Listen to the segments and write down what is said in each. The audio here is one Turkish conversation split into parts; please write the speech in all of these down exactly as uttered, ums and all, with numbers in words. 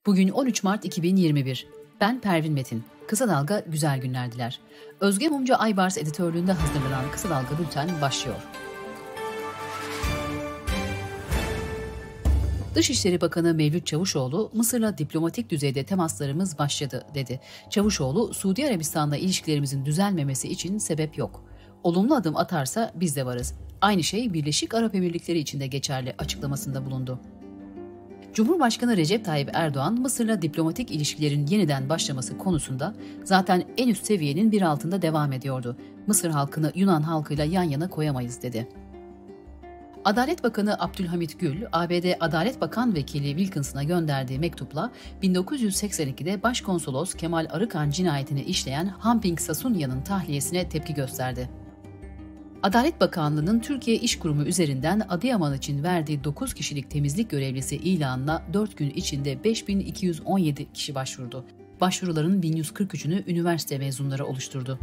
Bugün on üç Mart iki bin yirmi bir. Ben Pervin Metin. Kısa Dalga güzel günler diler. Özge Mumcu Aybars editörlüğünde hazırlanan Kısa Dalga Bülten başlıyor. Dışişleri Bakanı Mevlüt Çavuşoğlu, Mısır'la diplomatik düzeyde temaslarımız başladı dedi. Çavuşoğlu, Suudi Arabistan'la ilişkilerimizin düzelmemesi için sebep yok. Olumlu adım atarsa biz de varız. Aynı şey Birleşik Arap Emirlikleri için de geçerli açıklamasında bulundu. Cumhurbaşkanı Recep Tayyip Erdoğan, Mısır'la diplomatik ilişkilerin yeniden başlaması konusunda zaten en üst seviyenin bir altında devam ediyordu. Mısır halkını Yunan halkıyla yan yana koyamayız dedi. Adalet Bakanı Abdülhamit Gül, A B D Adalet Bakan Vekili Wilkinson'a gönderdiği mektupla bin dokuz yüz seksen ikide Başkonsolos Kemal Arıkan cinayetini işleyen Hamping Sasunya'nın tahliyesine tepki gösterdi. Adalet Bakanlığı'nın Türkiye İş Kurumu üzerinden Adıyaman için verdiği dokuz kişilik temizlik görevlisi ilanına dört gün içinde beş bin iki yüz on yedi kişi başvurdu. Başvuruların bin yüz kırk üçünü üniversite mezunları oluşturdu.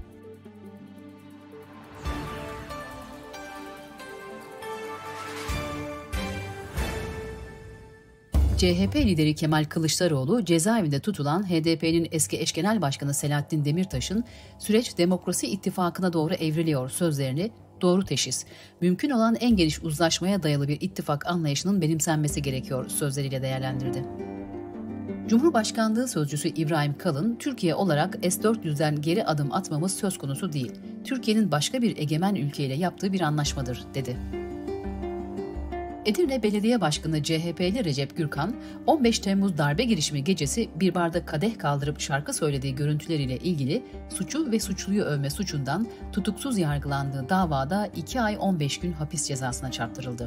C H P lideri Kemal Kılıçdaroğlu, cezaevinde tutulan H D P'nin eski eş genel başkanı Selahattin Demirtaş'ın "Süreç demokrasi ittifakına doğru evriliyor" sözlerini "doğru teşhis, mümkün olan en geniş uzlaşmaya dayalı bir ittifak anlayışının benimsenmesi gerekiyor" sözleriyle değerlendirdi. Cumhurbaşkanlığı Sözcüsü İbrahim Kalın, "Türkiye olarak S dört yüzden geri adım atmamız söz konusu değil. Türkiye'nin başka bir egemen ülkeyle yaptığı bir anlaşmadır" dedi. Edirne Belediye Başkanı C H P'li Recep Gürkan, on beş Temmuz darbe girişimi gecesi bir barda kadeh kaldırıp şarkı söylediği görüntüleriyle ilgili suçu ve suçluyu övme suçundan tutuksuz yargılandığı davada iki ay on beş gün hapis cezasına çarptırıldı.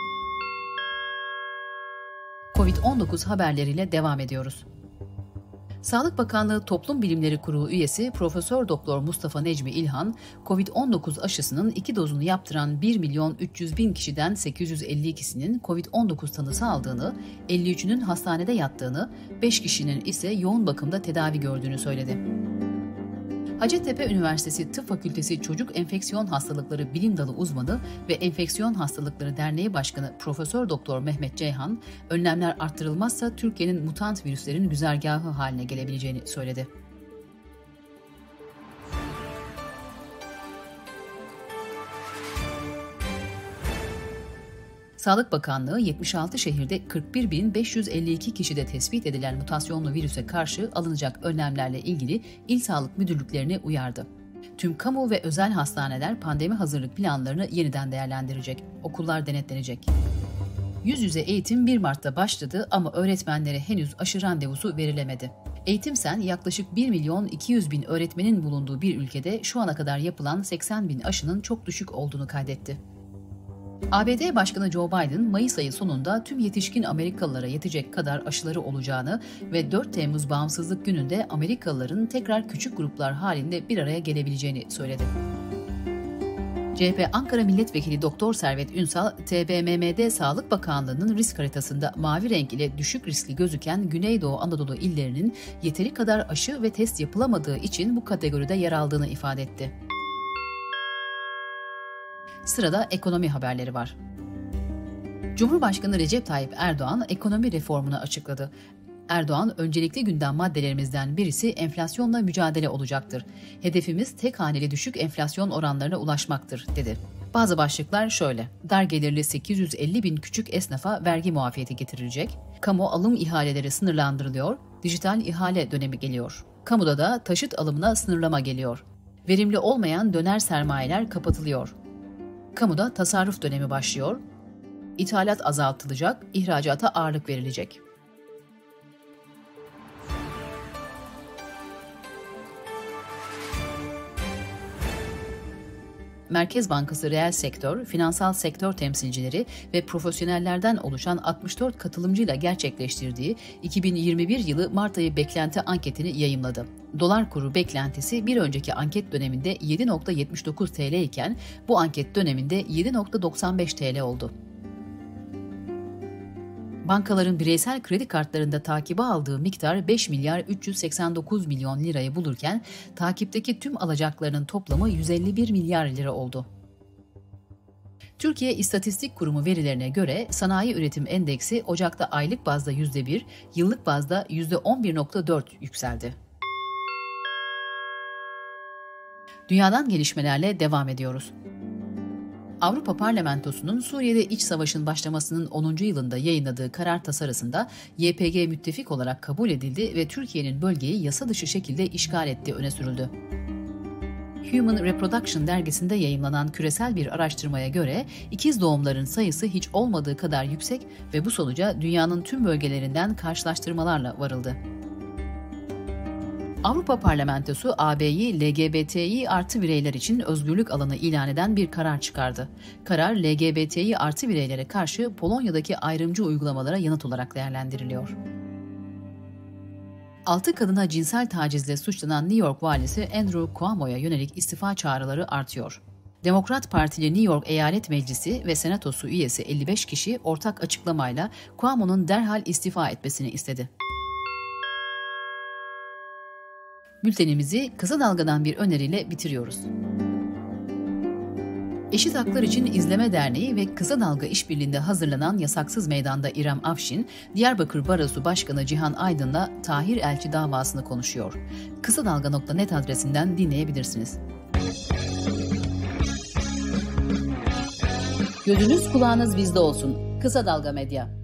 Covid on dokuz haberleriyle devam ediyoruz. Sağlık Bakanlığı Toplum Bilimleri Kurulu üyesi Profesör Doktor Mustafa Necmi İlhan, Covid on dokuz aşısının iki dozunu yaptıran bir milyon üç yüz bin kişiden sekiz yüz elli ikisinin Covid on dokuz tanısı aldığını, elli üçünün hastanede yattığını, beş kişinin ise yoğun bakımda tedavi gördüğünü söyledi. Hacettepe Üniversitesi Tıp Fakültesi Çocuk Enfeksiyon Hastalıkları Bilim Dalı uzmanı ve Enfeksiyon Hastalıkları Derneği Başkanı Profesör Doktor Mehmet Ceyhan, önlemler arttırılmazsa Türkiye'nin mutant virüslerin güzergahı haline gelebileceğini söyledi. Sağlık Bakanlığı yetmiş altı şehirde kırk bir bin beş yüz elli iki kişide tespit edilen mutasyonlu virüse karşı alınacak önlemlerle ilgili il sağlık müdürlüklerini uyardı. Tüm kamu ve özel hastaneler pandemi hazırlık planlarını yeniden değerlendirecek. Okullar denetlenecek. Yüz yüze eğitim bir Mart'ta başladı ama öğretmenlere henüz aşı randevusu verilemedi. Eğitimsen yaklaşık bir milyon iki yüz bin öğretmenin bulunduğu bir ülkede şu ana kadar yapılan seksen bin aşının çok düşük olduğunu kaydetti. A B D Başkanı Joe Biden, Mayıs ayı sonunda tüm yetişkin Amerikalılara yetecek kadar aşıları olacağını ve dört Temmuz Bağımsızlık Günü'nde Amerikalıların tekrar küçük gruplar halinde bir araya gelebileceğini söyledi. C H P Ankara Milletvekili Doktor Servet Ünsal, T B M M'de Sağlık Bakanlığı'nın risk haritasında mavi renk ile düşük riskli gözüken Güneydoğu Anadolu illerinin yeteri kadar aşı ve test yapılamadığı için bu kategoride yer aldığını ifade etti. Sırada ekonomi haberleri var. Cumhurbaşkanı Recep Tayyip Erdoğan ekonomi reformunu açıkladı. Erdoğan, "Öncelikli gündem maddelerimizden birisi enflasyonla mücadele olacaktır. Hedefimiz tek haneli düşük enflasyon oranlarına ulaşmaktır" dedi. Bazı başlıklar şöyle: dar gelirli sekiz yüz elli bin küçük esnafa vergi muafiyeti getirilecek, kamu alım ihaleleri sınırlandırılıyor, dijital ihale dönemi geliyor. Kamuda da taşıt alımına sınırlama geliyor. Verimli olmayan döner sermayeler kapatılıyor. Kamuda tasarruf dönemi başlıyor, ithalat azaltılacak, ihracata ağırlık verilecek. Merkez Bankası reel sektör, finansal sektör temsilcileri ve profesyonellerden oluşan altmış dört katılımcıyla gerçekleştirdiği iki bin yirmi bir yılı Mart ayı beklenti anketini yayımladı. Dolar kuru beklentisi bir önceki anket döneminde yedi virgül yetmiş dokuz T L iken bu anket döneminde yedi virgül doksan beş T L oldu. Bankaların bireysel kredi kartlarında takibe aldığı miktar beş milyar üç yüz seksen dokuz milyon lirayı bulurken takipteki tüm alacaklarının toplamı yüz elli bir milyar lira oldu. Türkiye İstatistik Kurumu verilerine göre sanayi üretim endeksi Ocak'ta aylık bazda yüzde bir, yıllık bazda yüzde on bir virgül dört yükseldi. Dünyadan gelişmelerle devam ediyoruz. Avrupa Parlamentosu'nun Suriye'de iç savaşın başlamasının onuncu yılında yayınladığı karar tasarısında Y P G müttefik olarak kabul edildi ve Türkiye'nin bölgeyi yasa dışı şekilde işgal ettiği öne sürüldü. Human Reproduction dergisinde yayımlanan küresel bir araştırmaya göre ikiz doğumların sayısı hiç olmadığı kadar yüksek ve bu sonuca dünyanın tüm bölgelerinden karşılaştırmalarla varıldı. Avrupa Parlamentosu A B'yi L G B T İ artı bireyler için özgürlük alanı ilan eden bir karar çıkardı. Karar L G B T İ artı bireylere karşı Polonya'daki ayrımcı uygulamalara yanıt olarak değerlendiriliyor. Altı kadına cinsel tacizle suçlanan New York valisi Andrew Cuomo'ya yönelik istifa çağrıları artıyor. Demokrat Partili New York Eyalet Meclisi ve Senatosu üyesi elli beş kişi ortak açıklamayla Cuomo'nun derhal istifa etmesini istedi. Bültenimizi Kısa Dalga'dan bir öneriyle bitiriyoruz. Eşit Haklar İçin İzleme Derneği ve Kısa Dalga işbirliğinde hazırlanan Yasaksız Meydan'da İrem Afşin, Diyarbakır Barosu Başkanı Cihan Aydın'la Tahir Elçi davasını konuşuyor. kısadalga nokta net adresinden dinleyebilirsiniz. Gözünüz kulağınız bizde olsun. Kısa Dalga Medya.